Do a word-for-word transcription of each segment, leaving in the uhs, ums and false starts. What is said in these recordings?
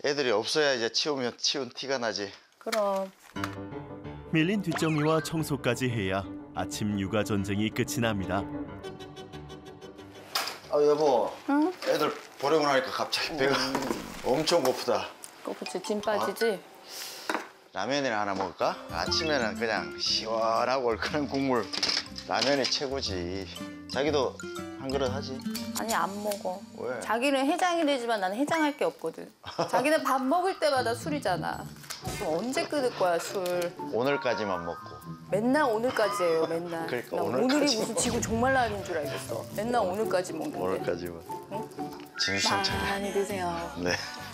애들이 없어야 이제 치우면 치운 티가 나지. 그럼. 밀린 뒷정리와 청소까지 해야 아침 육아 전쟁이 끝이 납니다. 아 여보. 응? 애들 보내고 나니까 갑자기 배가 엄청 고프다. 그치, 짐 빠지지? 라면이나 하나 먹을까? 아침에는 그냥 시원하고 얼큰한 국물. 라면이 최고지. 자기도 한 그릇 하지? 아니, 안 먹어. 왜? 자기는 해장이 되지만 나는 해장할 게 없거든. 자기는 밥 먹을 때마다 술이잖아. 그럼 언제 끊을 거야, 술? 오늘까지만 먹고. 맨날 오늘까지예요, 맨날. 그러니까 나 오늘까지 오늘이 무슨 지구 종말날인 줄 알겠어. 맨날 오늘까지 먹는데. 오늘까지만. 응? 진수 천천히. 많이 드세요. 네.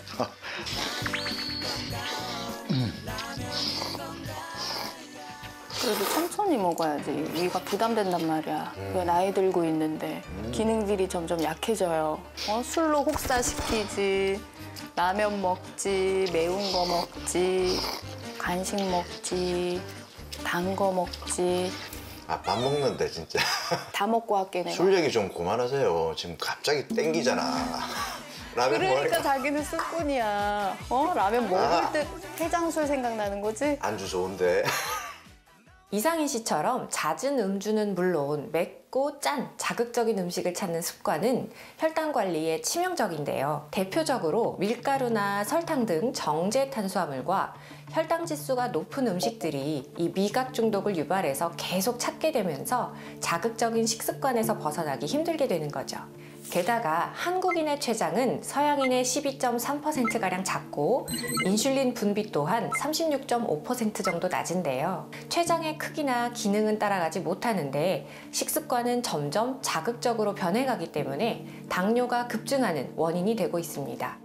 그래도 천천히 먹어야지. 위가 부담된단 말이야. 왜 나이 들고 있는데 기능들이 점점 약해져요. 어? 술로 혹사시키지, 라면 먹지, 매운 거 먹지, 간식 먹지, 단 거 먹지. 아, 밥 먹는데 진짜. 다 먹고 할게 내가. 술 얘기 좀 그만하세요. 지금 갑자기 땡기잖아. 라면 그러니까 먹으니까 자기는 술꾼이야. 어? 라면 먹을 아. 때 해장술 생각나는 거지? 안주 좋은데. 이상희 씨처럼 잦은 음주는 물론 맵고 짠, 자극적인 음식을 찾는 습관은 혈당 관리에 치명적인데요. 대표적으로 밀가루나 설탕 등 정제 탄수화물과 혈당 지수가 높은 음식들이 이 미각 중독을 유발해서 계속 찾게 되면서 자극적인 식습관에서 벗어나기 힘들게 되는 거죠. 게다가 한국인의 췌장은 서양인의 십이 점 삼 퍼센트가량 작고 인슐린 분비 또한 삼십육 점 오 퍼센트 정도 낮은데요. 췌장의 크기나 기능은 따라가지 못하는데 식습관은 점점 자극적으로 변해가기 때문에 당뇨가 급증하는 원인이 되고 있습니다.